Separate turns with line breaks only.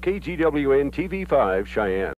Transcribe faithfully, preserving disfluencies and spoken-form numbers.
K G W N T V five, Cheyenne.